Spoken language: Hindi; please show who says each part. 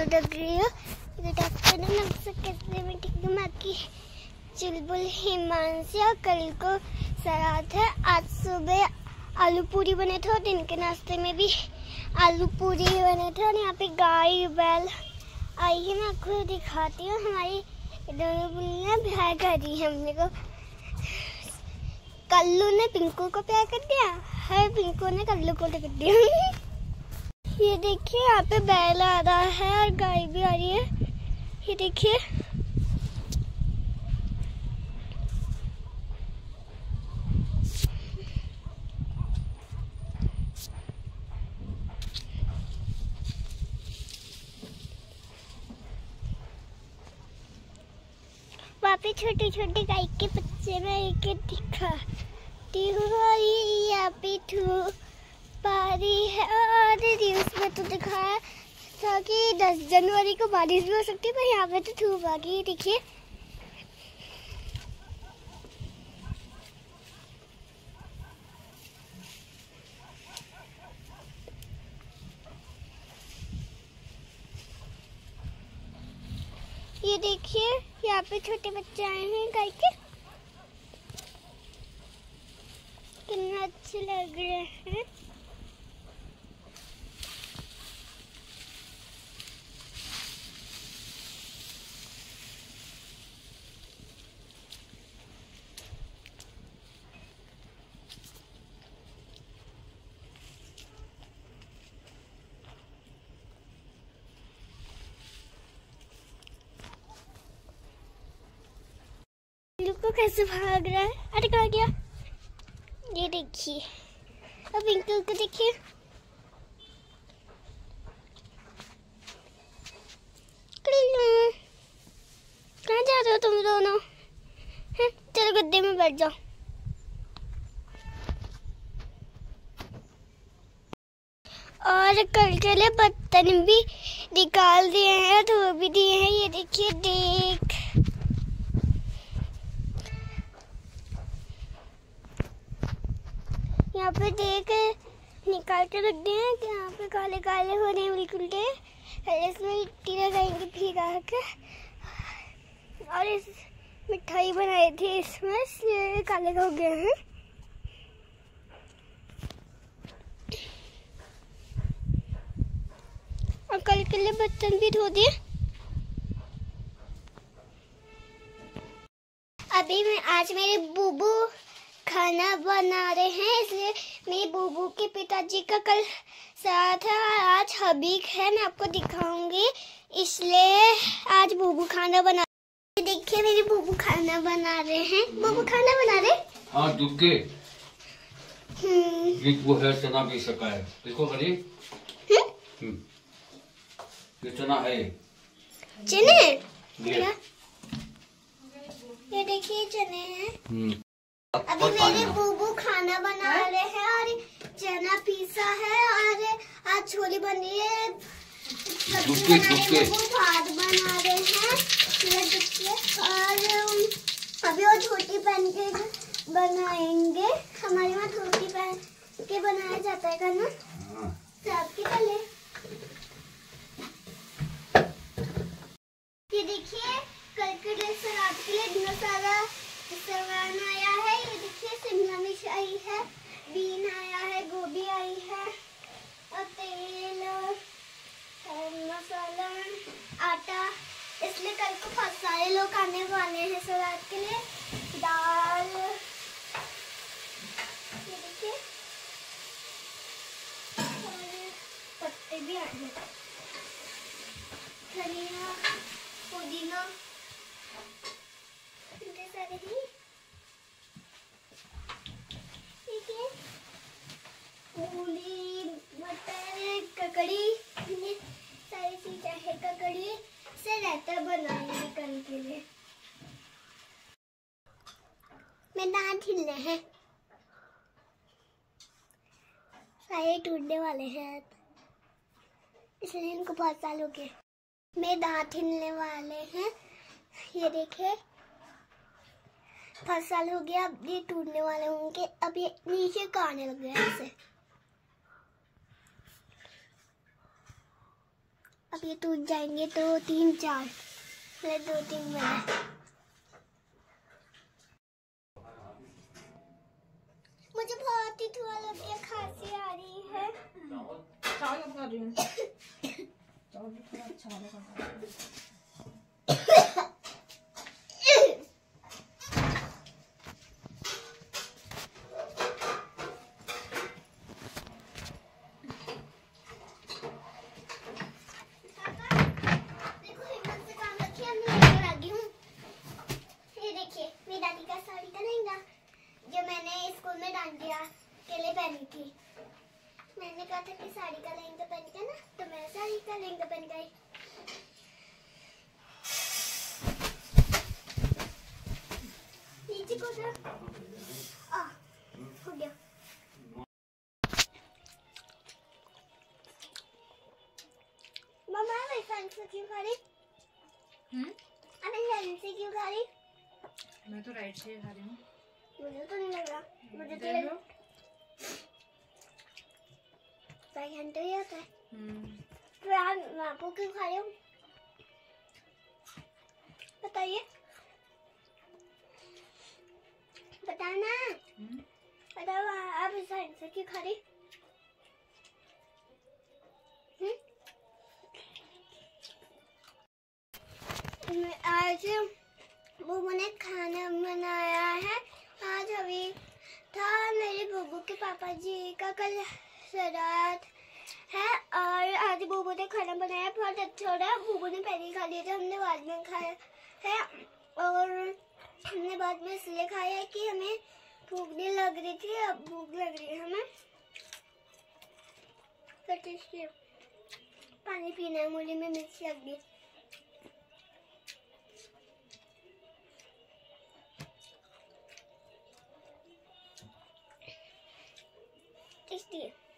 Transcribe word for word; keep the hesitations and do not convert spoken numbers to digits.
Speaker 1: लग रही हो। गुड आफ्टरनून, कैसे में ठीक हूँ। बाकी चुलबुल हिमांशी, और कल को सराध है। आज सुबह आलू पूरी बने थे और दिन के नाश्ते में भी आलू पूरी बने थे। और यहाँ पे गाय बैल आई है, मैं आपको दिखाती हूँ। हमारी दोनों बुल्लियाँ प्यार कर रही है हमने को। कल्लू ने पिंकू को प्यार कर दिया, है पिंकू ने कल्लू को कर दिया। ये देखिए यहाँ पे बैल आ रहा है और गाय भी आ रही है। ये देखिए वहाँ पे छोटे छोटे गाय के बच्चे में एक दिखाती हूँ। और ये यहाँ पे ठू पारी है। और न्यूज़ में तो दिखाया था कि दस जनवरी को बारिश भी हो सकती है, पर यहाँ पे तो धूप आ गई। देखिए ये देखिए यहाँ पे छोटे बच्चे आए हैं गाय के, कितना अच्छे लग रहे हैं। को कैसे भाग रहा है। अरे कहाँ गया। ये देखिए अब पिंकू को देखिए। कहाँ जा रहे हो तुम दोनों। चलो गद्दे में बैठ जाओ। और कल के लिए बर्तन भी निकाल दिए हैं, धो भी दिए हैं। ये देखिए देख यहाँ पे देख निकाल के रख दिए हैं कि यहाँ पे काले काले हो रहे हैं बिल्कुल के। इसमें मिट्टी लगाएंगे भिगा के। और इस मिठाई बनाई थी इसमें, इसलिए काले हो गए हैं। और कल के लिए बर्तन भी धो दिए। अभी मैं आज मेरे बूबू खाना बना रहे हैं, इसलिए मेरे बूबू के पिताजी का कल साथ है और आज हबीक है। मैं आपको दिखाऊंगी, इसलिए आज बूबू खाना बना। देखिए मेरे बूबू खाना बना रहे हैं। बूबू खाना बना रहे।
Speaker 2: हाँ दुग्गे हम्म वो है चना भी सका है इसको करिए। हम्म ये चना है।
Speaker 1: चने ये, ये देखिए चने हैं। अभी मेरे बूबू खाना बना रहे हैं और चना पीसा है और आज छोली बनी है।
Speaker 2: दुक्के, दुक्के।
Speaker 1: भात बना रहे हैं और अभी वो छोटी पहन के बनाएंगे। हमारे वहाँ छोटी पहन के बनाया जाता है खाना। सबके पहले ये देखिए कल के लिए सलाद के लिए इतना सारा सामान आया है। ये देखिए शिमला मिर्च आई है, बीन आया है, गोभी आई है और तेल और मसाला आटा। इसलिए कल को बहुत सारे लोग आने वाले हैं सलाद के लिए। दाल ये देखिए और पत्ते भी आए हैं, धनिया पुदीना सारे ही। ठीक है मूली मटर ककड़ी ये सारी चीजें है। ककड़ी से रायता बनाएंगे कल के लिए। मैं दांत हिलने हैं, सारे टूटने वाले हैं इसलिए इनको बहुत साल हो गए। मैं दांत हिलने वाले हैं। ये देखे पाँच साल हो गया, अब ये टूटने वाले होंगे। अब ये नीचे का आने लग गया ऐसे। अब ये टूट जाएंगे तो तीन चार, मतलब दो तीन बने। मुझे बहुत ही थोड़ा लग गया, खांसी आ रही है।
Speaker 3: चावल कर रही हूँ। चावल भी थोड़ा अच्छा वाला कर।
Speaker 1: जो मैंने स्कूल में डांडिया के लिए पहनी थी, मैंने कहा था कि साड़ी का लहंगा पहन के ना, तो मैं साड़ी का लहंगा पहन गई। नीचे को जा, आ, हो गया। मम्मा मैं फैन से क्यों खा रही?
Speaker 3: हम्म?
Speaker 1: अबे फैन से क्यों खा रही?
Speaker 3: मैं तो राइट से खा रही हूँ।
Speaker 1: मुझे तो नहीं लग रहा, मुझे तो
Speaker 3: देख लो।
Speaker 1: राइट हैंड तो ही होता है।
Speaker 3: हम्म।
Speaker 1: तो यार मैं आपको क्यों खा रही हूँ बताइए, बताना।
Speaker 3: हम्म?
Speaker 1: बताओ आप इस हैंड से क्यों खा रही? हम्म? आज बुबू ने खाना बनाया है। आज अभी था मेरे बुबू के पापा जी का कल श्राद्ध है और आज बुबू ने खाना बनाया, बहुत अच्छा हो रहा है। बुबू ने पहले ही खा लिया था, हमने बाद में खाया है और हमने बाद में इसलिए खाया है कि हमें भूख नहीं लग रही थी, अब भूख लग रही है हमें। तो पानी पीना है, मुझे में मिर्च लग गई। टेस्टी है।